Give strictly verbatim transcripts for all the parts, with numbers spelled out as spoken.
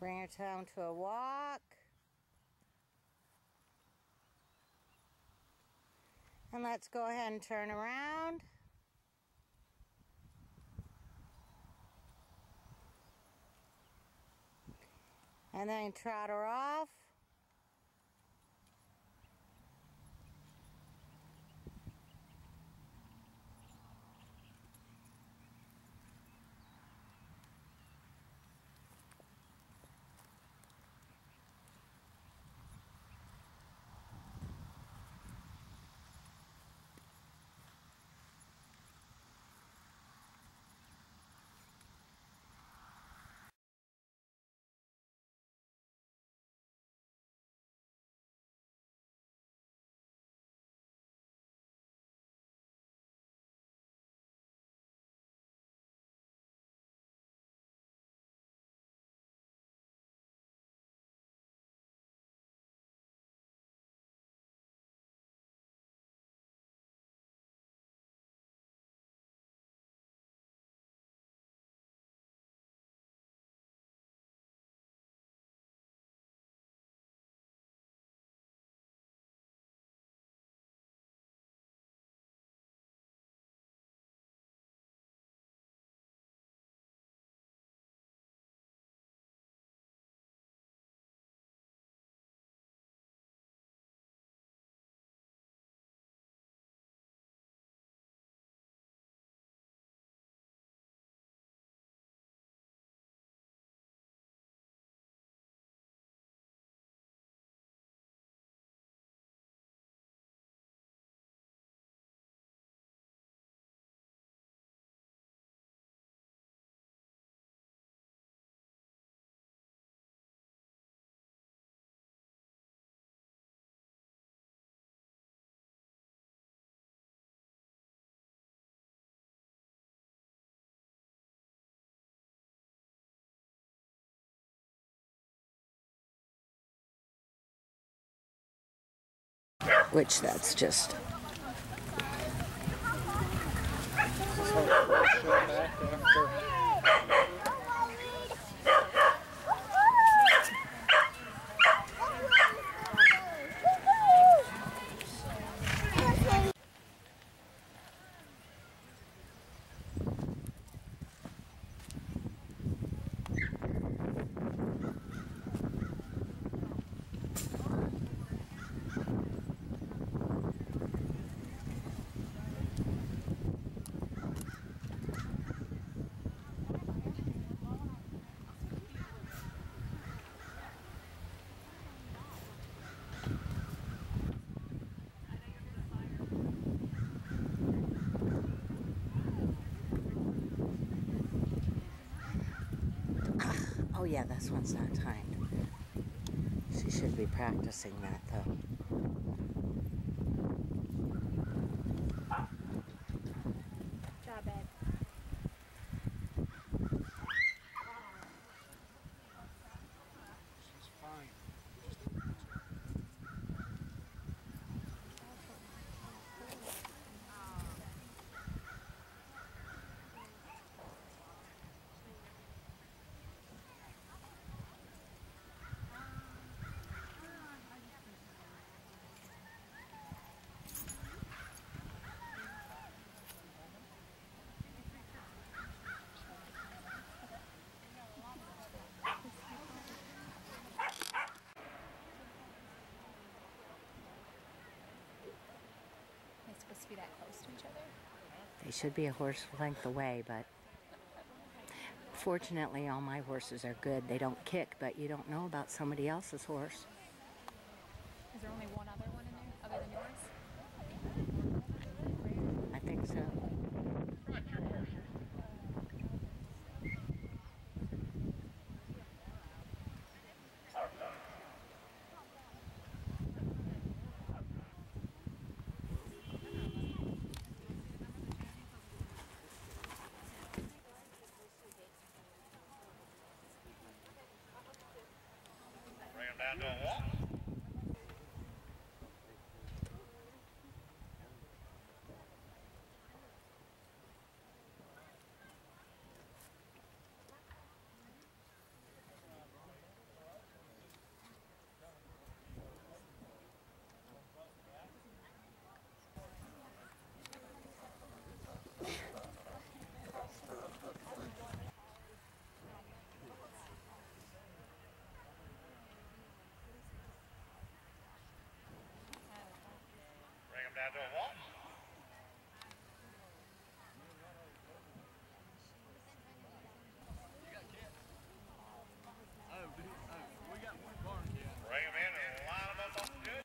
Bring her down to a walk. And let's go ahead and turn around. And then trot her off. Which that's just. Oh yeah, this one's not timed. She should be practicing that though. Good job, Ed. She's fine. They're supposed to be that close to each other? They should be a horse length away, but fortunately all my horses are good. They don't kick, but you don't know about somebody else's horse. Is there only one other one in there other than yours? I think so. Bring him down to a walk. Now do a walk. Oh, dude, oh, we got one car kid. Bring them in and line them up on good.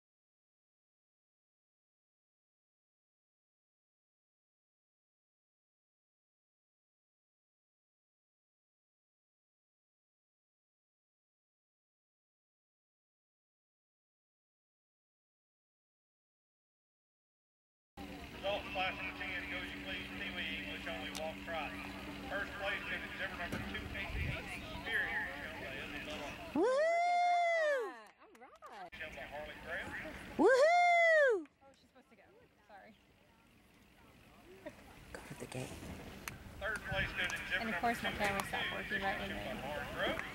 Results class number ten, go you please, Pee-wee English only, walk trot. First place in exhibit number two eighty-eight, Experience, shown by Isabella. Woohoo! All right. Shown by Harley Graham. Woohoo! Oh, she's supposed to go. Sorry. Go to the gate. Third place goes exhibit And of number course my two camera eighty-two, stopped working right when shown by they Lauren Grove.